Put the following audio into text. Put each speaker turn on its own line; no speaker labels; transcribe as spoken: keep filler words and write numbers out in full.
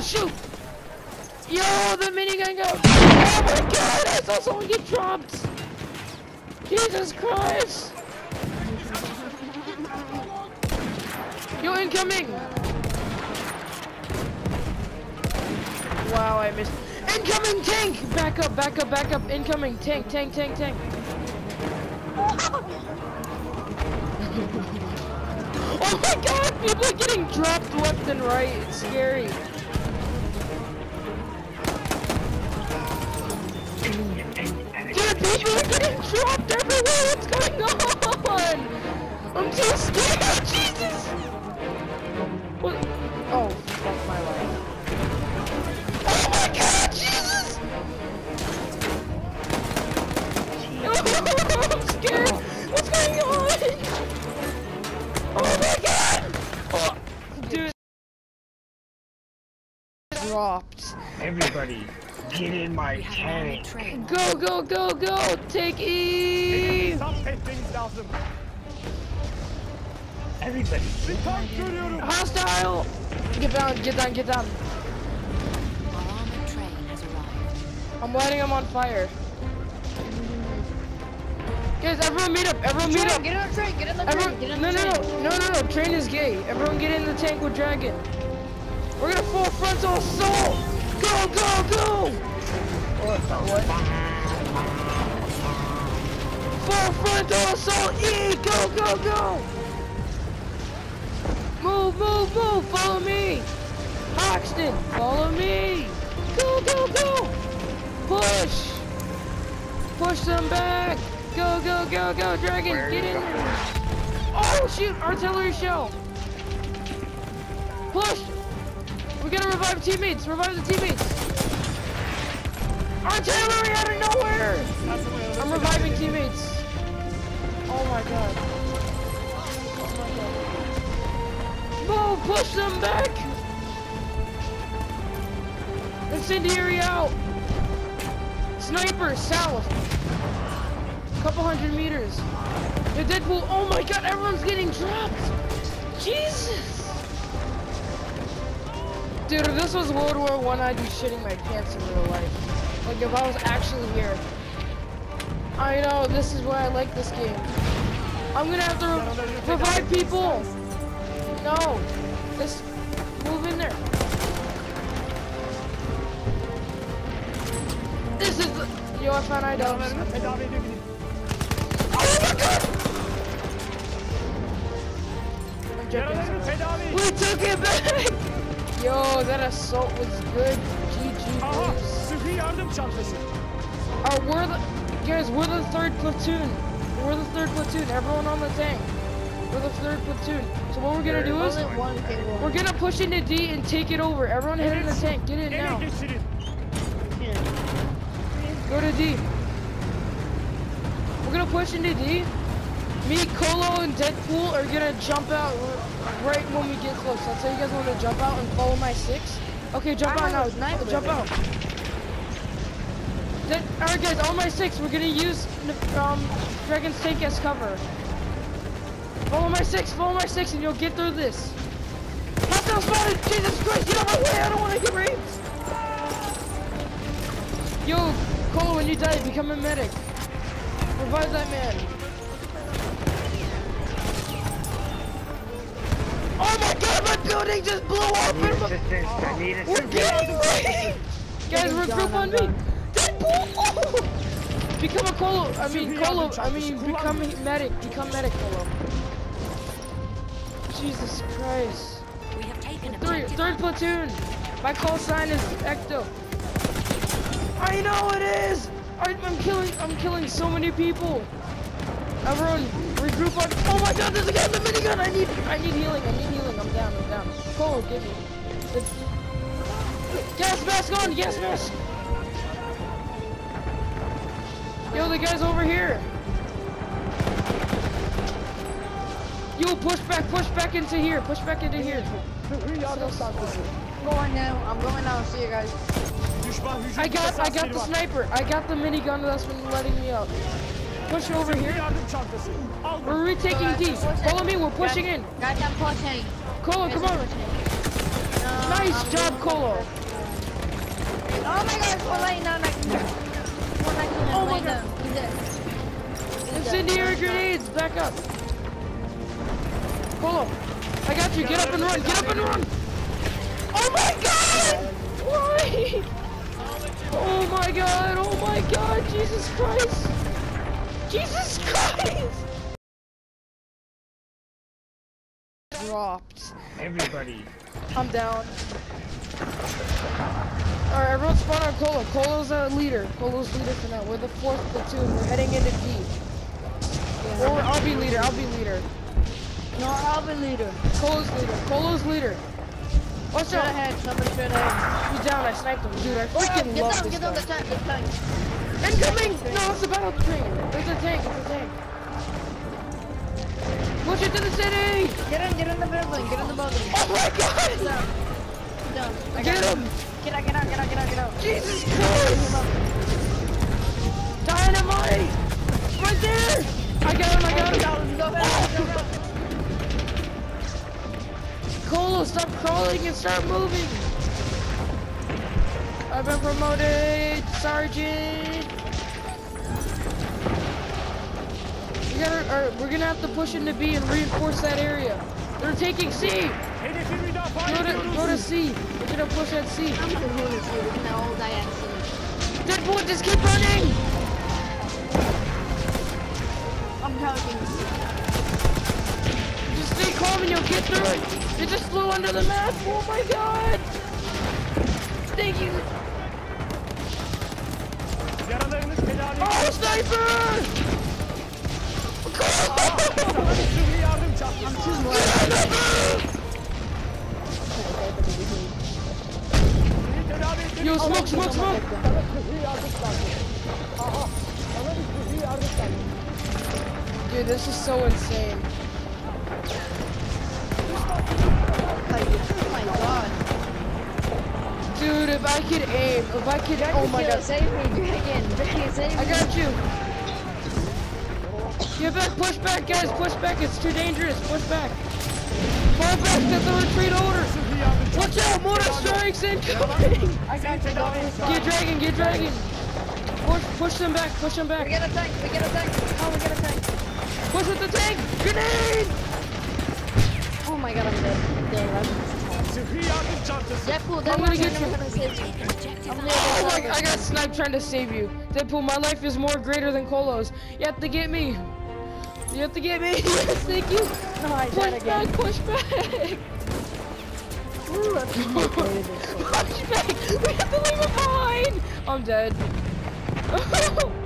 shoot! Yo, the minigun go! Oh my god, I saw someone get dropped! Jesus Christ! Yo, incoming! Wow, I missed. Incoming tank! Back up, back up, back up. Incoming tank, tank, tank, tank. Oh my god, people are getting dropped left and right. It's scary. Dude, people are getting dropped everywhere. What's going on? I'm so scared. Jesus. What? Oh, fuck my life. Oh my god, Jesus. Oh, I'm scared. What's going on? Oh my god! Oh, dude. Dropped.
Everybody, get in my tank.
Go, go, go, go! Take E!
Everybody.
Hostile! Get down, get down, get down. I'm lighting him on fire. Guys, everyone meet up, everyone meet up.
Get on the train, get on the
Everyone,
train, get on
no,
the
no,
train.
no, no, no, no, train is gay. Everyone get in the tank with Dragon. We're gonna full frontal assault! Go, go, go! What? What? Full frontal assault! E! Go, go, go! Move, move, move! Follow me! Hoxton, follow me! Go, go, go! Push! Push them back! Go, go, go, go, Dragon, get in there! Oh, shoot, artillery shell! Push! We're gonna revive teammates, revive the teammates! Artillery out of nowhere! I'm reviving teammates. Oh my god. Oh my god. Move, push them back! Incendiary out! Sniper, south! Couple hundred meters. The Deadpool, oh my god, everyone's getting dropped! Jesus! Dude, if this was World War One, I'd be shitting my pants in real life. Like, if I was actually here. I know, this is why I like this game. I'm gonna have to re revive people! No! Just move in there. This is the... Yo, I found I don't. Oh my god! I'm joking. We took it back! Yo, that assault was good. G G. Oh, we're the guys. We're the third platoon. We're the third platoon. Everyone on the tank. We're the third platoon. So what we're gonna do is we're gonna push into D and take it over. Everyone hit in the tank. Get in now. Go to D. We're gonna push into D. Me, Colo, and Deadpool are gonna jump out right when we get close. I'll tell you guys when to jump out and follow my six. Okay, jump out now. Jump out. Alright guys, on my six, we're gonna use um, Dragon's tank as cover. Follow my six, follow my six, and you'll get through this. Hostile spotted! Jesus Christ, get out of my way! I don't want to get raped! Yo, Colo, when you die, become a medic. Revive that man. Oh my god, my building just blew up!
Need assistance, I need assistance.
We're getting raped! Guys, regroup on me! Deadpool! Oh! Become a Colo, I mean Colo, I mean become medic, become medic Colo. Jesus Christ.
We have taken
Three, third platoon. My call sign is Ecto. I know it is! I, I'm killing, I'm killing so many people. Everyone, regroup on, oh my god, there's a guy with a minigun! I need, I need healing, I need healing, I'm down, I'm down. Colo, give me. It's, gas mask on, gas mask! Yo, the guy's over here. Yo, push back, push back into here, push back into here.
I'm going now, I'm going now, see you guys.
I got, I got the sniper. I got the minigun that's been letting me up. Push over here. We're retaking D. Follow me, we're pushing in.
Guys, I'm pushing.
Colo, come on. Nice job, Colo.
Oh my god, it's one laying down. Like, one like
Oh my
laying
God.
down. He's dead. He's dead.
Incendiary grenades, back up. Colo, I got you. Get up and run. Get up and run. Oh my god! Why? Oh my god. Oh my god. Jesus Christ. Jesus Christ. Dropped.
Everybody.
I'm down. Alright, everyone spawn on Colo. Colo's a leader. Colo's leader for now. We're the fourth platoon. We're heading into D.
Yeah.
Or I'll be leader. I'll be leader.
No, I'll be leader.
Colo's leader. Colo's leader. Watch
Straight
out.
ahead. Somebody straight ahead.
He's down. I sniped him. Dude, I
Oh,
freaking
get
love
down,
this
get down the
guy.
tank, the tank.
Incoming! No, it's a battle train. It's a tank. It's a tank. Push it to the city!
Get in, get in the building, get in the building.
Oh my
Get
god!
down. Get down. I
Get
got
him!
Get out, get out, get out, get out, get out.
Jesus Christ! Dynamite! Right there! I got him, I got him!
Go, go, go, go, go.
Colo, stop crawling and start moving! I've been promoted, Sergeant! We gotta, or, we're gonna have to push into B and reinforce that area. They're taking C! Go to, go to C. We're gonna push at C.
I'm the hooligan, we're gonna all die at sea.
Deadpool, just keep running!
I'm counting.
Just stay calm and you'll get through it! It just flew under the map! Oh my god! Thank you! Oh, sniper!
I'm too low.
Yo, smoke, smoke, smoke! Dude, this is so insane.
Oh my god.
Dude, if I could aim, if I could, oh my god.
Save me, Dragon. Dragon, save me.
I got you. Get back, push back, guys, push back. It's too dangerous. Push back. Fall back, get the retreat order. Watch out, mortar strikes incoming.
I got you, go.
Get dragon, get dragon. Push, push them back, push them
We
back.
get a tank, we get a tank. Oh, we get a tank.
Push with the tank. Grenade.
Oh my god, I'm dead. I'm dead. Deadpool,
I'm
Deadpool,
gonna get
I'm
you.
gonna save you. I'm
Oh my, I got sniped trying to save you. Deadpool, my life is more greater than Colo's. You have to get me. You have to get me. Yes, thank you.
No, I died
Push
again.
back, push back.
Ooh, that's
Push back. We have to leave him behind. I'm dead.